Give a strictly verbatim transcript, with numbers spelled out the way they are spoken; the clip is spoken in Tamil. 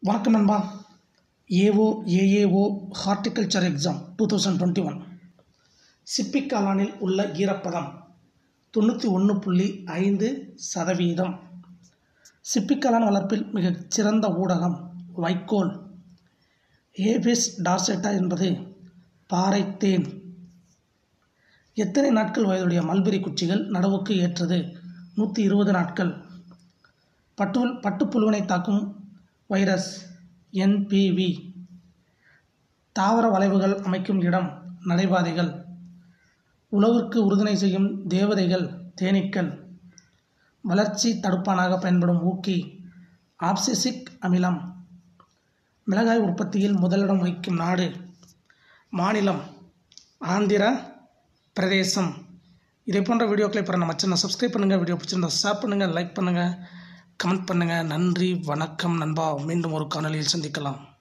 வணக்கம் நண்பா. AO AAO horticulture exam two thousand twenty one சிப்பிக் காளானில் உள்ள ஈரப்பதம் தொண்ணூற்றி ஒன்று புள்ளி ஐந்து சதவீதம். சிப்பிக் காளான் வளர்ப்பில் மிகச் சிறந்த ஊடகம் வைக்கோல். ஏபிஸ் டார்செட்டா என்பது பாறை தேன். எத்தனை நாட்கள் வயதுடைய மல்பெரி குச்சிகள் நடவுக்கு ஏற்றது? நூற்றி இருபது நாட்கள். பட்டு பட்டுப்புழுவினை தாக்கும் வைரஸ் என்பிவி. தாவர வளைவுகள் அமைக்கும் இடம் நடைபாதைகள். உழவுக்கு உறுதுணை செய்யும் தேவதைகள் தேனீக்கள். வளர்ச்சி தடுப்பானாக பயன்படும் ஊக்கி ஆப்சிசிக் அமிலம். மிளகாய் உற்பத்தியில் முதலிடம் வகிக்கும் நாடு மாநிலம் ஆந்திர பிரதேசம். இதே போன்ற வீடியோக்களை பெற நம்ம சேனலை சப்ஸ்கிரைப் பண்ணுங்கள். வீடியோ பிடிச்சிருந்தா ஷேர் பண்ணுங்கள், லைக் பண்ணுங்கள், கமெண்ட் பண்ணுங்கள். நன்றி, வணக்கம் நண்பா. மீண்டும் ஒரு காணொளியில் சந்திக்கலாம்.